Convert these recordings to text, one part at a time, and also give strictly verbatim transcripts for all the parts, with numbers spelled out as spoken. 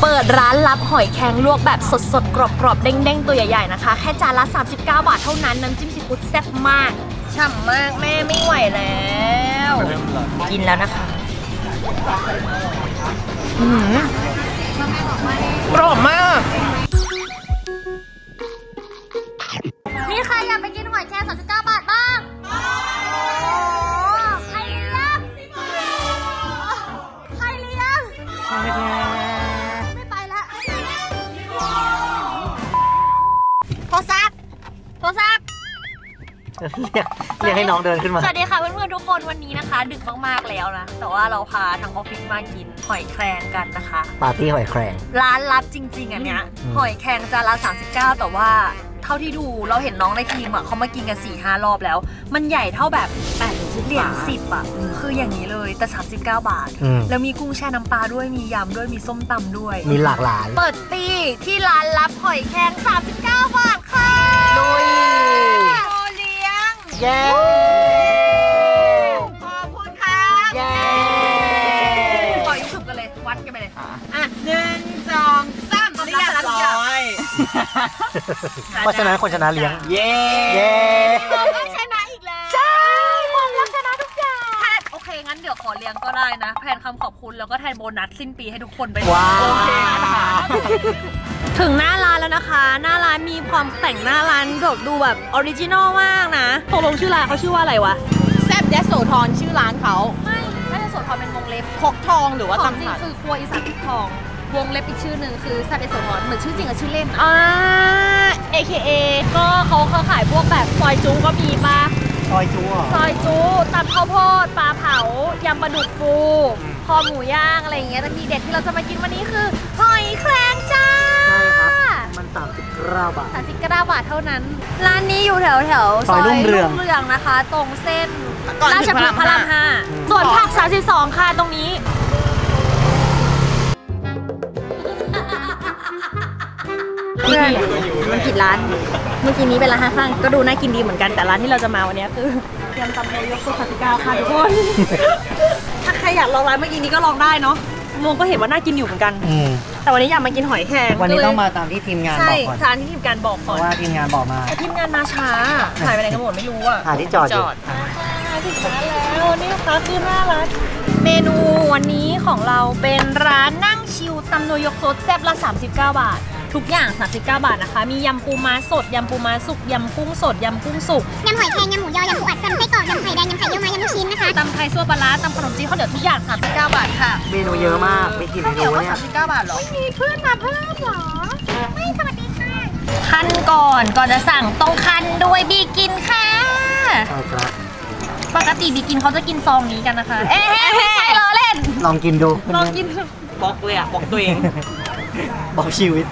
เปิดร้านรับหอยแครงลวกแบบสดๆกรอบๆเด้งๆตัวใหญ่ๆนะคะแค่จานละสามสิบเก้าบาทเท่านั้นน้ำจิ้มซีฟู้ดแซ่บมากฉ่ำมากแม่ไม่ไหวแล้วกินแล้วนะคะอือกรอบมากมีใครอยากไปกินหอยแครงสามสิบเก้าบาทบ้างใครเลี้ยงใครเลี้ยงไม่ไปละโทรศัพท์โทรศัพท์เรียกเรียกให้น้องเดินขึ้นมาสวัสดีค่ะเพื่อนๆทุกคนวันนี้นะคะดึกมากๆแล้วนะแต่ว่าเราพาทั้งออฟฟิศมากินหอยแครงกันนะคะปาร์ตี้หอยแครงร้านลับจริงๆอันเนี้ยหอยแครงจานละสามสิบเก้าแต่ว่าเท่าที่ดูเราเห็นน้องในทีมอ่ะเขามากินกัน สี่ห้ารอบแล้วมันใหญ่เท่าแบบแปดเหรียญสิบอ่ะคืออย่างนี้เลยแต่สามสิบเก้าบาทแล้วมีกุ้งแช่น้ำปลาด้วยมียำด้วยมีส้มตำด้วยมีหลากหลายเปิดปีที่ร้านลับหอยแครงสามสิบเก้าบาทค่ะลุยโอเลี้ยงเย้ขอบคุณครับเย้ขอยุบกันเลยวัดกันไปเลยอ่ะหนึ่งสองสามเรียบร้อยเพราะฉะนั้นคนชนะเลี้ยงเย้เย้ต้องชนะอีกแล้วใช่ความรักชนะทุกอย่างแทนโอเคงั้นเดี๋ยวขอเลี้ยงก็ได้นะแทนคำขอบคุณแล้วก็แทนโบนัสสิ้นปีให้ทุกคนไปว้าวถึงหน้าร้านแล้วนะคะหน้าร้านมีความแต่งหน้าร้านแบบดูแบบออริจินอลมากนะตกลงชื่อร้านเขาชื่อว่าอะไรวะแซ่บยโสธรชื่อร้านเขาไม่แซ่บยโสธรเป็นวงเล็บพกทองหรือว่าตำจริงคือครัวอีสานพกทองวงเล็บอีกชื่อหนึ่งคือแซ่บยโสธรเหมือนชื่อจริงกับชื่อเล่นอ่า เอ เค เอก็เขาเขาขายพวกแบบซอยจุ๊ก็มีปะซอยจุ๊ซอยจุ๊ตับข้าวโพดปลาเผายำปลาดุกฟูคอหมูย่างอะไรอย่างเงี้ยแต่ทีเด็ดที่เราจะมากินวันนี้คือหอยแครงจ้าใช่ครับมันสามสิบเก้าบาทสามสิบเก้าบาทเท่านั้นร้านนี้อยู่แถวแถวซอยรุ่งเรืองนะคะตรงเส้นราชพฤกษ์พระรามห้าส่วนผักสามสิบสองค่ะตรงนี้นี่มันผิดร้านเมื่อกี้นี้เป็นร้านข้างๆก็ดูน่ากินดีเหมือนกันแต่ร้านที่เราจะมาวันนี้คือยำตำโดยยกโซสามสิบเก้าค่ะทุกคนถ้าใครอยากลองร้านเมื่อกี้นี้ก็ลองได้เนาะมงก็เห็นว่าน่ากินอยู่เหมือนกันแต่วันนี้อยากมากินหอยแครงวันนี้ต้องมาตามที่ทีมงานบอกก่อนใช่ทานที่ทีมงานบอกก่อนเพราะว่าทีมงานบอกมาทีมงานมาช้าหายไปไหนกันหมดไม่รู้อ่ะหาที่จอดอยู่ถึงร้านแล้วนี่ค่ะคือหน้าร้านเมนูวันนี้ของเราเป็นร้านนั่งชิลตำโดยยกโซแซ่บละสามสิบเก้าบาททุกอย่างสามสิบเก้าบาทนะคะมียำปูม้าสดยำปูม้าสุกยำกุ้งสดยำกุ้งสุกยำหอยแครงยำหมูยอยำปูอัดยำไส้กรอกยำไข่แดงยำไข่เยี่ยวม้ายำลูกชิ้นนะคะตำไทยซั่วปลาร้าตำขนมจีนข้าวเหนียวทุกอย่างสามสิบเก้าบาทค่ะเมนูเยอะมากไม่กินเมนูเนี่ยสามสิบเก้าบาทหรอไม่มีเพื่อนมาเพิ่มหรอไม่สวัสดีค่ะคันก่อนก่อนจะสั่งต้องคันด้วยบีกินค่ะใช่ครับปกติบีกินเขาจะกินซองนี้กันนะคะเอ๊ะไม่ใช่ล้อเล่นลองกินดูลองกินบอกเลยอ่ะบอกตัวเองบอกชีวิต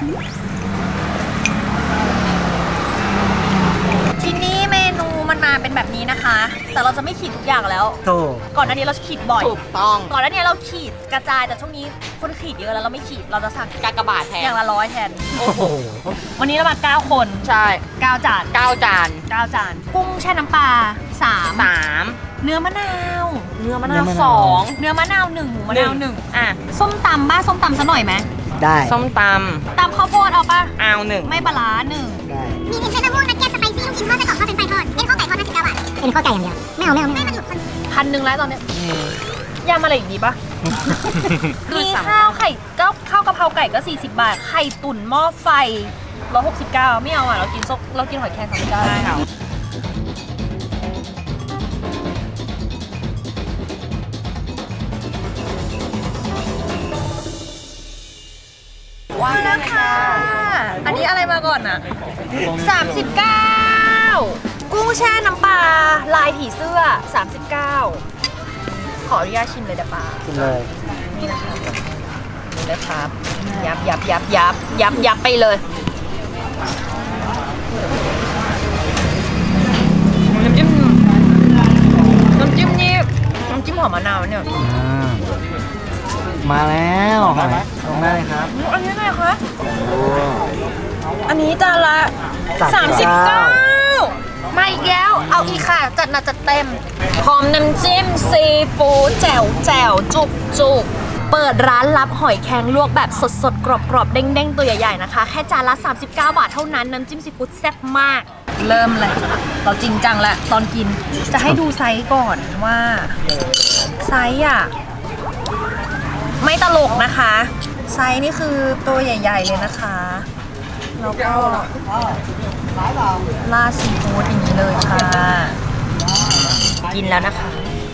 ทีนี้เมนูมันมาเป็นแบบนี้นะคะแต่เราจะไม่ขีดทุกอย่างแล้วโธ่ก่อนหน้านี้เราขีดบ่อยถูกต้องก่อนหน้านี้เราขีดกระจายแต่ช่วงนี้คนขีดเยอะแล้วเราไม่ขีดเราจะสั่งกากบาทแทนอย่างละร้อยแทนโอ้โหวันนี้เรามาเก้าคนใช่เก้าจานเก้าจานเก้าจานกุ้งแช่น้ำปลาสามสามเนื้อมะนาวเนื้อมะนาวสองเนื้อมะนาวหนึ่งหมูมะนาวหนึ่งอ่ะส้มตำบ้าส้มตำซะหน่อยไหมได้ส้มตำตำข้าวโพดเอาป่ะเอาหนึ่งไม่ปลาร้าหนึ่งได้มีเอ็นเส้นมะม่วงนักแก้สไปซี่ลูกชิ้นทอดไส้กรอกทอดเป็นไฟทอดเอ็นข้าวไก่ทอดห้าสิบเก้าบาทเอ็นข้าวไก่อย่างเดียวไม่เอาไม่เอาไม่มันหมดคนพันหนึ่งแล้วตอนนี้ยำอะไรอีกดีป่ะมีข้าวไข่ก็ข้าวกะเพราไก่ก็สี่สิบบาทไข่ตุ๋นหม้อไฟร้อยหกสิบเก้าไม่เอาอ่ะเรากินซกเรากินหอยแครงสามสิบเก้าได้ค่ะว้าวนะคะอันนี้อะไรมาก่อนอ่ะสามสิบเก้ากุ้งแช่น้ำปลาลายผีเสื้อสามสิบเก้าขออนุญาตชิมเลยเดี๋ยวปลาชิมเลยนี่นะคะนี่เลยครับยับยับยับยับยับยับไปเลยน้ำจิ้มน้ำจิ้มนี่น้ำจิ้มหอมมะนาวเนี่ยมาแล้วตรงนั้นเลยครับอันนี้ไงคะอันนี้จานละสามสิบเก้ามาอีกแล้วเอาอีกค่ะจัดหนักจัดเต็มพร้อมน้ำจิ้มซีฟู้ดแจ่วแจ่วจุกจุกเปิดร้านรับหอยแครงลวกแบบสดๆกรอบๆเด้งๆตัวใหญ่ๆนะคะแค่จานละสามสิบเก้าบาทเท่านั้นน้ำจิ้มซีฟู้ดแซ่บมากเริ่มเลยเราจริงจังแล้วตอนกินจะให้ดูไซส์ก่อนว่าไซส์อ่ะไม่ตลกนะคะไซส์นี่คือตัวใหญ่ๆเลยนะคะแล้วก็ราดซีฟู้ดอย่างนี้เลยค่ะกินแล้วนะคะ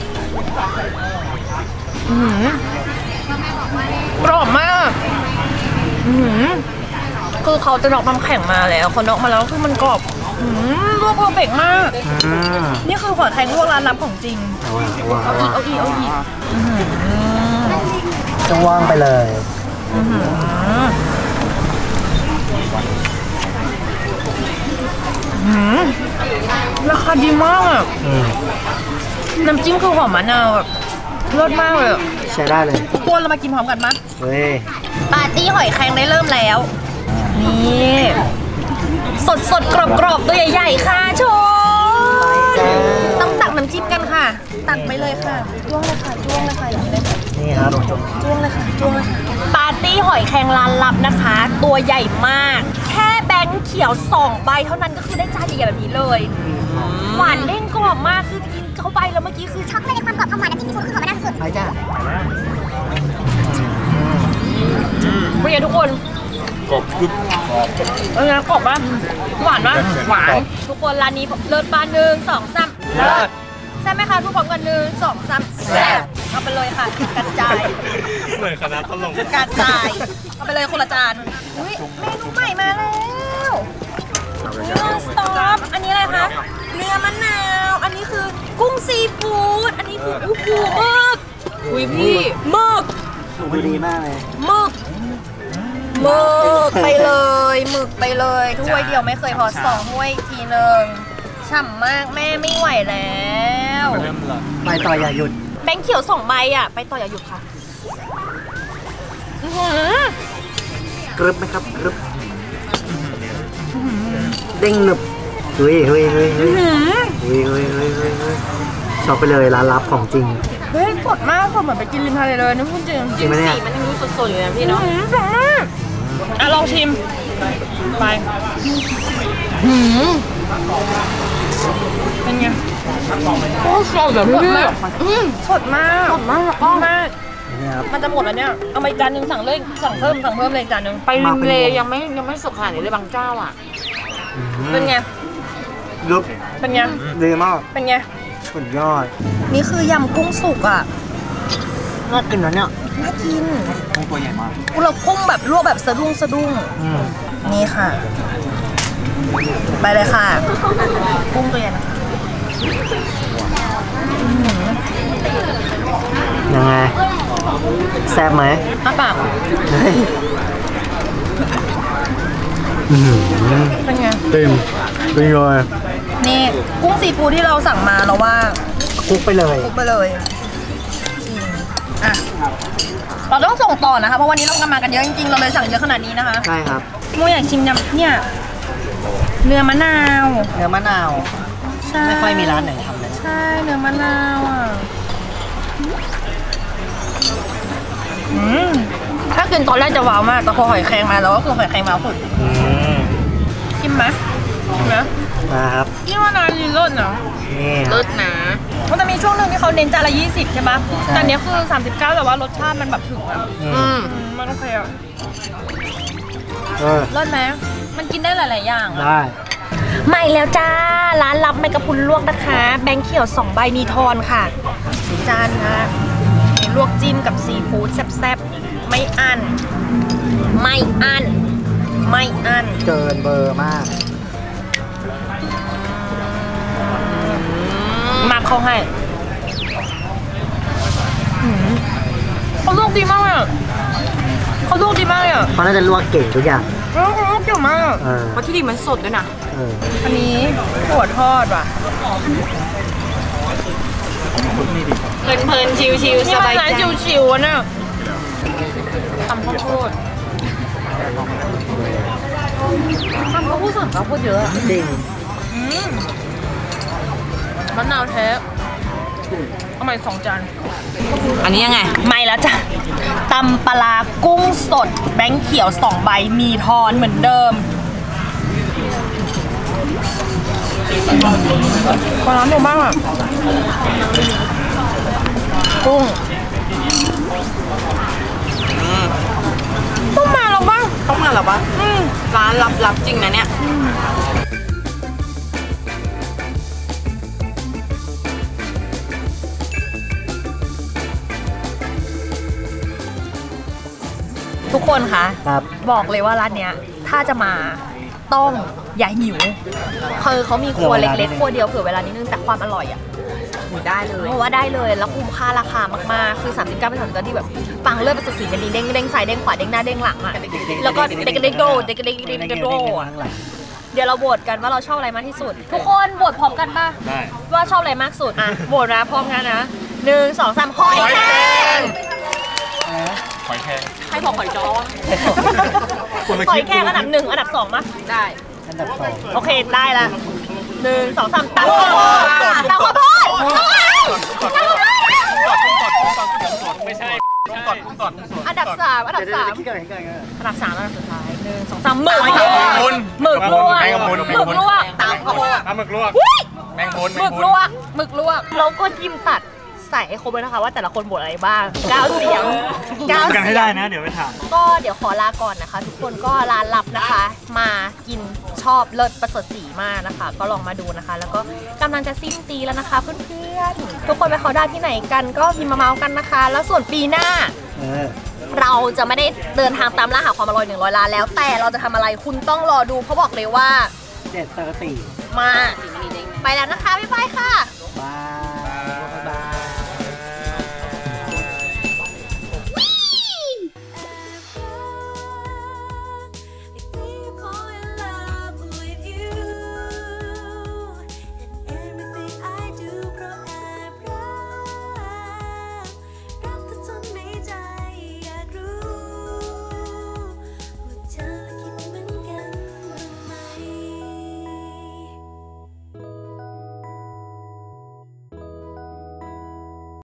อือหือกรอบมากอือหือคือเขาจะนอกน้ำแข็งมาแล้วเขานอกมาแล้วคือมันกรอบอืมลวกเพอร์เฟกต์มากนี่คือหอยแครงลวกร้านลับของจริงเอาอีกเอาอีกเอาอีกจ้วงไปเลยราคาดีมากอ่ะน้ำจิ้มคือหอมมะนาวแบบเลิศมากเลยใช้ได้เลยทุกคนเรามากินพร้อมกันมั้ยเฮ้ยปาร์ตี้หอยแครงได้เริ่มแล้วนี่สดสดกรอบกรอบตัวใหญ่ๆค่ะชมต้องตักน้ำจิ้มกันค่ะตักไปเลยค่ะจ้วงเลยค่ะจ้วงเลยค่ะอย่างนี้เลยนี่ครับจ้วงเลยค่ะจ้วงเลยค่ะปาร์ตี้หอยแครงร้านลับนะคะตัวใหญ่มากแค่แบงค์เขียวสองใบเท่านั้นก็คือได้จานใหญ่แบบนี้เลยหวานเด้งกรอบมากคือกินเข้าไปแล้วเมื่อกี้คือช็อกเลยในความกรอบความหวานน้ำจิ้มซีฟู้ดคือหอมมากสุดไปจ้าเป็นไงทุกคนกรอบกรึบเออกรอบป่ะหวานป่ะหวานทุกคนร้านนี้เลิศบ้านหนึ่งสองสามเลิศใช่ไหมคะทุกคนกันหนึ่งสองสามแซ่บเอาไปเลยค่ะกระจายเหมือนคณะตลกกระจายเอาไปเลยคนละจานอุ้ยเมนูใหม่มาแล้วสต็อปอันนี้อะไรคะเนื้อมะนาวอันนี้คือกุ้งซีฟู้ดอันนี้คืออู้หูหมึกอุ้ยพี่หมึกดูดีมากเลยหมึกหมึกไปเลยหมึกไปเลยถ้วยเดียวไม่เคยพอสองถ้วยทีหนึ่งฉ่ำมากแม่ไม่ไหวแล้วไปต่ออย่าหยุดแบงค์เขียวสองใบอ่ะไปต่ออย่าหยุดค่ะกรึบไหมครับกรึบเด้งหนึบเฮ้ยเฮ้ยเฮ้ยเฮ้ยเฮ้ยเฮ้ยเฮ้ยเฮ้ยเฮ้ยชอบไปเลยร้านลับของจริงเฮ้ยสดมากสดเหมือนไปกินริมทะเลเลยนะพูดจริงจริงไหมเนี่ยมันยังมีสดๆอยู่นะพี่เนาะสดมากอ่ะลองชิมไปหืมเป็นไงโอ้สดแบบนี้สดมากสดมากก็มากมันจะหมดแล้วเนี่ยเอาไปจานนึงสั่งเลยสั่งเพิ่มสั่งเพิ่มเลยจานนึงไปริมเลยังไม่ยังไม่สุกขนาดนี้เลยบางเจ้าอ่ะเป็นไงลุกเป็นไงดีมากเป็นไงสุดยอดนี่คือยำกุ้งสุกอ่ะน่ากินนะเนี่ยน่ากินกุ้งตัวใหญ่มากเรากุ้งแบบลวกแบบสะดุ้งสะดุ้งนี่ค่ะไปเลยค่ะกุ้งตัวใหญ่นะคะยังไงแซ่บไหมอ้าปากเป็นไงเต็มเป็นไงนี่กุ้งซีฟู้ดที่เราสั่งมาเราว่าคลุกไปเลยคลุกไปเลยอ่ะเราต้องส่งต่อนะคะเพราะวันนี้เรากันมากันเยอะจริงๆเราเลยสั่งเยอะขนาดนี้นะคะใช่ครับโมอยากชิมยำเนี่ยเนื้อมะนาวเนื้อมะนาวไม่ค่อยมีร้านไหนทำเลยใช่เนื้อมะนาวอ่ะอืมถ้ากินตอนแรกจะว้าวมากแต่พอหอยแครงมาแล้วก็คือหอยแครงว้าวสุดชิมไหมชิมไหมนะครับนี่ว่านาลีเลิศนะเลิศนะมันจะมีช่วงหนึ่งที่เขาเน้นจานละยี่สิบใช่ปะแต่เนี้ยคือสามสิบเก้าแต่ว่ารสชาติมันแบบถึงอ่ะอืมมันโอเคอ่ะเลิศไหมมันกินได้หลายๆอย่างได้ใหม่แล้วจ้าร้านลับแมงกะพรุนลวกนะคะแบงค์เขียวสองใบมีทอนค่ะจานนะลวกจิ้มกับซีฟู้ดแซ่บๆไม่อั้นไม่อั้นไม่อั้นเกินเบอร์มากมาเขาให้เขาลวกดีมากอ่ะเขาลวกดีมากอ่ะเขาน่าจะลวกเก่งทุกอย่างเขาลวกเก่งมากเพราะที่ดีมันสดด้วยนะอันนี้หัวทอดว่ะเพลินๆชิวๆสบายใจชิวๆนะทำข้าวโพดทำข้าวโพดส่วนข้าวโพดเยอะจริงมะนาวแท้เอาใหม่สองจานอันนี้ยังไงไม่แล้วจ้ะตำปลากุ้งสดแบงค์เขียวสองใบมีทอนเหมือนเดิมปลาร้าหนูมากอ่ะกุ้งต้องมาหรอบ้างต้องมาเหรอวะร้านลับๆจริงนะเนี่ยทุกคนคะครับบอกเลยว่าร้านเนี้ยถ้าจะมาต้องอย่าหิวคือเขามีครัวเล็กๆครัวเดียวเผื่อเวลานิดนึงแต่ความอร่อยอ่ะได้เลยเพราะว่าได้เลยแล้วคุ้มค่าราคามากๆคือสามสิบเก้าเป็นสามสิบเก้าที่แบบปังเลือดเป็นสีกันดีเด้งเด้งซ้ายเด้งขวาเด้งหน้าเด้งหลังอ่ะแล้วก็เด็กเด็กโดเด็กเด็กเด็กเด็กโดเดี๋ยวเราโหวตกันว่าเราชอบอะไรมากที่สุด ทุกคนโหวตพร้อมกันป่ะได้ว่าชอบอะไรมากสุดอ่ะโหวตนะพร้อมกันนะหนึ่งสองสามหอยแครงหอยแครงให้บอกหอยจ้อหอยแครงอันดับหนึ่งอันดับสองมั้ยได้อันดับสองโอเคได้ละหนึ่งสองสามตำข้าวโพดตำข้าวโพดไม่ใช่กุ้งสดกุ้งสดอันดับสามอันดับสามคิดกันคิดกันอันดับสามอันดับสุดท้ายหนึ่งสองสามหมึกแมงกะพรุนหมึกลวกแมงกะพรุนหมึกลวกตามเขาปลาหมึกลวกแมงพนหมึกลวกหมึกลวกแล้วก็จิ้มตัดใส่ให้ครบเลยนะคะว่าแต่ละคนบทอะไรบ้างเก้าเสียงเก้ากันเสีให้ยได้งนะ เดี๋ยวไปถามก็เดี๋ยวขอลาก่อนนะคะ ทุกคนก็ร้านลับนะคะ มากินชอบเลิศประเสริฐสีมากนะคะ ก็ลองมาดูนะคะ แล้วก็กำลังจะสิ้นปีแล้วนะคะเพื่อนๆทุกคนไปเขาได้ที่ไหนกันก็พิมพ์มาเมาส์กันนะคะ แล้วส่วนปีหน้าเออเราจะไม่ได้เดินทางตามล่าหาความอร่อยหนึ่งร้อยล้านแล้ว แต่เราจะทำอะไรคุณต้องรอดูเพราะบอกเลยว่าเจ็ดสกติมาไปแล้วนะคะบ๊ายบายค่ะบาย